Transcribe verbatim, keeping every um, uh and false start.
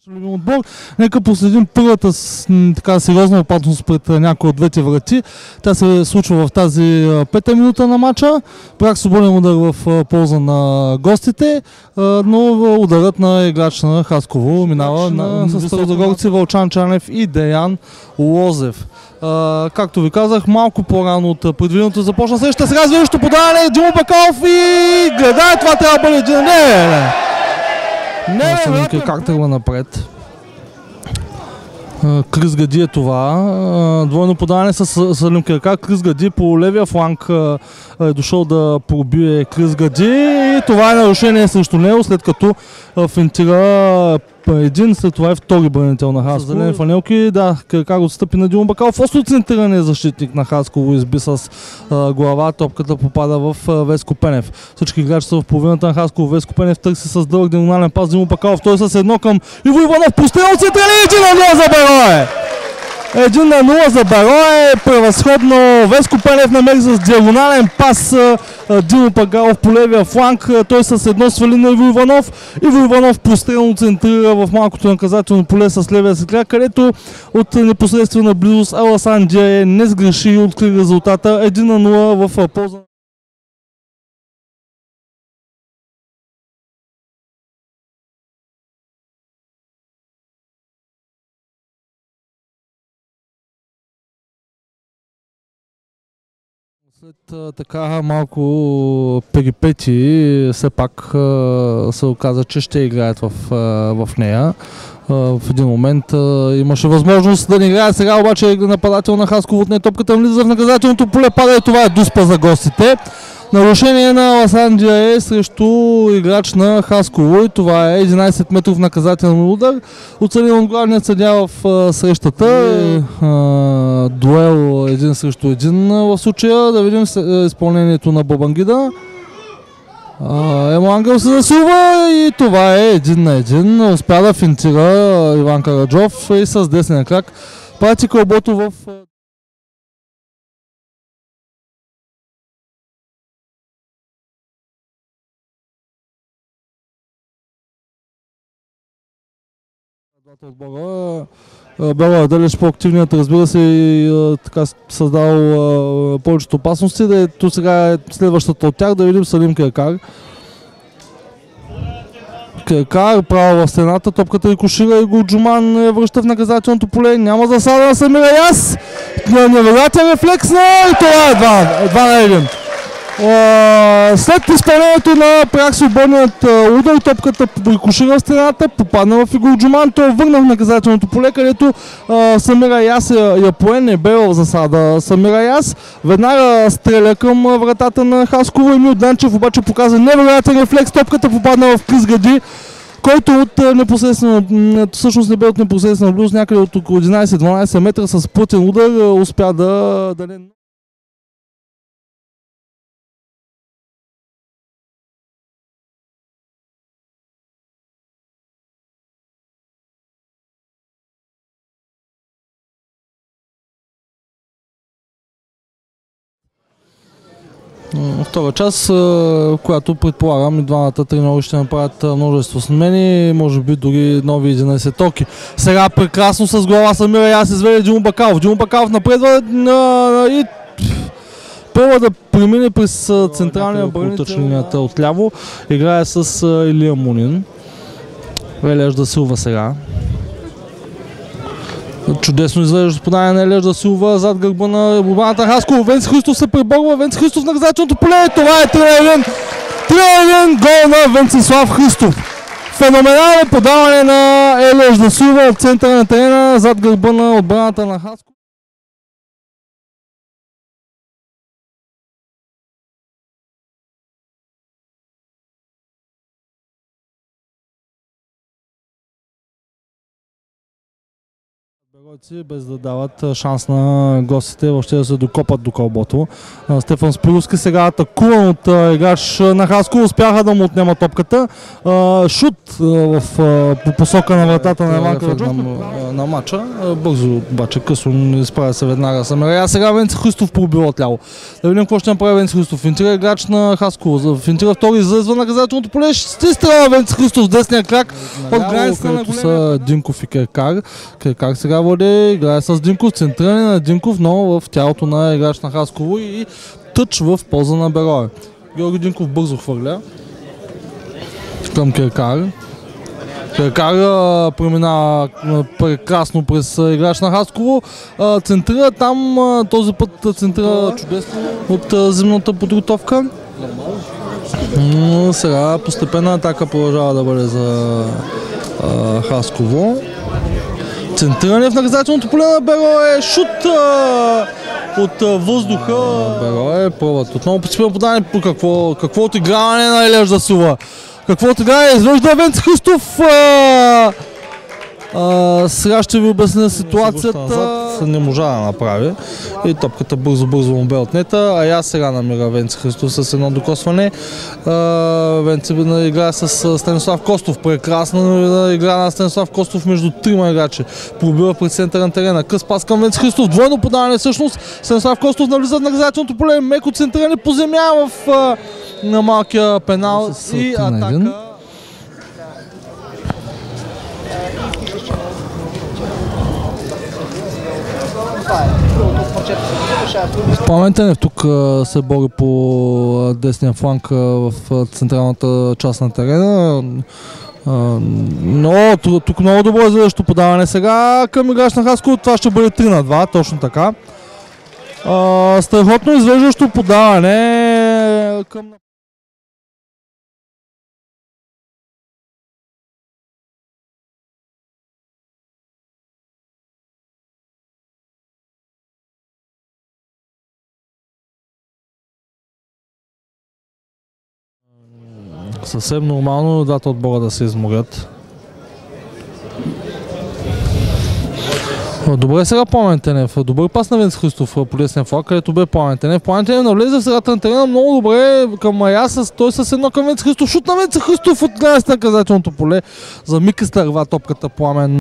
любим отбор. Нека последим първата така сериозна опасност пред някои от двете врати. Тя се случва в тази пета минута на матча. Прак свободен удар в полза на гостите, но ударът на играч на Хасково минава на, с първозагорци Вълчан Чанев и Деян Лозев. Uh, както ви казах, малко по-рано от предвиденото започна среща. Сега звещо подаване, Димо Бакалов и гледай, това трябва да бъде един. Не, не, не. Не, не, как тръгва напред. Uh, Крис Гади е това. Uh, двойно подаване с Салим Кирка. Крис Гади по левия фланг uh, е дошъл да пробие Крис Гади и това е нарушение срещу него, след като uh, финтира един, след това е втори бранител на Хасково. Зелени фанелки, да, Кирка го стъпи на Димо Бакалов. Остро центриране защитник на Хасково изби с а, глава. Топката попада в а, Веско Пенев. Всички играчи са в половината на Хасково. Веско Пенев търси с дълъг диагонален пас. Димо Бакалов, той с едно към Иво Иванов. Прострел центриране, един на нула за Берое! Един на нула за Берое, превъзходно. Веско Пенев намери с диагонален пас Димо Бакалов по левия фланг. Той с едно свали на Иво Иванов. Иво Иванов прострелно центрира в малкото наказателно поле с левия си крак, където от непосредствена близост Аласан Диае не сгреши и откри резултата един на нула в полза. След а, така малко перипети, все пак а, се оказа, че ще играят в, а, в нея. А, в един момент а, имаше възможност да не играят, сега обаче нападател на Хасково отне топката, влиза в наказателното поле, пада и това е дуспа за гостите. Нарушение на Аласан Диае срещу играч на Хасково и това е единайсет метров наказателен удар. Отсъден от главният съдия в а, срещата. А, дуел един срещу един в случая. Да видим изпълнението на Бабангида. Емо Ангел се засилва и това е един на един. Успя да финтира Иван Караджов и с десния крак прати кълбото в... Двата отбора. Бела далеч по-активният, разбира се, и така създал а, повечето опасности. Да ето сега е следващата от тях, да видим Салим Киркар. Киркар право в стената, топката рикошира и Голджуман я връща в наказателното поле. Няма засада на Самира Яс. Невероятен рефлекс на и това е два на един. Uh, след изпълнението на пряк свободният uh, удар, топката рикошира в стената, попадна в Голджуман, той върна в наказателното поле, където uh, Самира Яс я, я пое, не бе в засада Самира Яс. Веднага стреля към вратата на Хасково. Емил Данчев обаче показа невероятен рефлекс, топката попадна в Крис Гади, който от uh, непосредствено, всъщност не бе от непосредствено близост, някъде от около единайсет-дванайсет метра с плътен удар uh, успя да, да не... Втора част, която предполагам и двамата треньори ще направят множество смени, може би дори нови единайсетоки. Сега прекрасно с глава Самира Яс изведе Димо Бакалов. Димо Бакалов напредва и първа да премине през централния бранител линията отляво. Играе с Илия Мунин. Елеш да Силва сега. Чудесно изглеждащо подание на Елеш да Силва зад гърба на отбраната Хасково. Венци Христов се преборва. Венци Христов в наказателното поле. Това е три на един. три на един гол на Венцислав Христов. Феноменално подаване на Елеш да Силва в центъра на терена зад гърба на отбраната на Хасково. Без да дават шанс на гостите въобще да се докопат до кълбото. Стефан Спировски сега атакуван от играч на Хасково, успяха да му отнемат топката. Шут в, по посока на вратата на Иван Караджов на, на матча. Бързо обаче късно изправя се веднага Самера. А сега Венци Христов пробива отляво. Да видим какво ще направи Венци Христов. Финтира играч на Хасково. Финтира втори за извън наказателното поле. Ще стрела Венци Христов с десния крак от границата на големия. Динков и Керкар. Керкар сега води, играе с Динков, центриране на Динков, но в тялото на играч на Хасково и тъч в полза на Берое. Георги Динков бързо хвърля към Керкар. Керкар преминава прекрасно през играч на Хасково. Центрира там, този път центрира чудесно от зимната подготовка. Но сега постепенна атака продължава да бъде за Хасково. Центриране в наказателното поле на Берое, шут а, от а, въздуха. Берое пробват отново постепенно подаване по какво, какво отиграване на Илеш Засилва. Какво отиграване извежда Венци Христов. А, а, сега ще ви обясня ситуацията. Не можа да направи и топката бързо-бързо му бе отнета, а я сега намира Венци Христов с едно докосване. Венци играе с Станислав Костов, прекрасна игра на Станислав Костов между трима играчи. Пробива пред центъра на терена, къс пас към Венци Христов, двойно подаване всъщност. Станислав Костов навлиза в наказателното поле, меко центриране по земя в а, на малкия пенал и атака. Пламен Тенев тук се бори по десния фланг в централната част на терена. Но тук много добро изглеждащо подаване сега към играч на Хасково. Това ще бъде три на два, точно така. Страхотно изглеждащо подаване към... Съвсем нормално двата отбора да се изморят. Добре сега Пламен Тенев. Добър пас на Венци Христов по десния фланг, където бе Пламен Тенев. Пламен Тенев навлезе в средата на терена много добре към Аяс. Той с едно към Венци Христов. Шут на Венци Христов от границата на наказателното поле. За миг изтърва топката Пламен.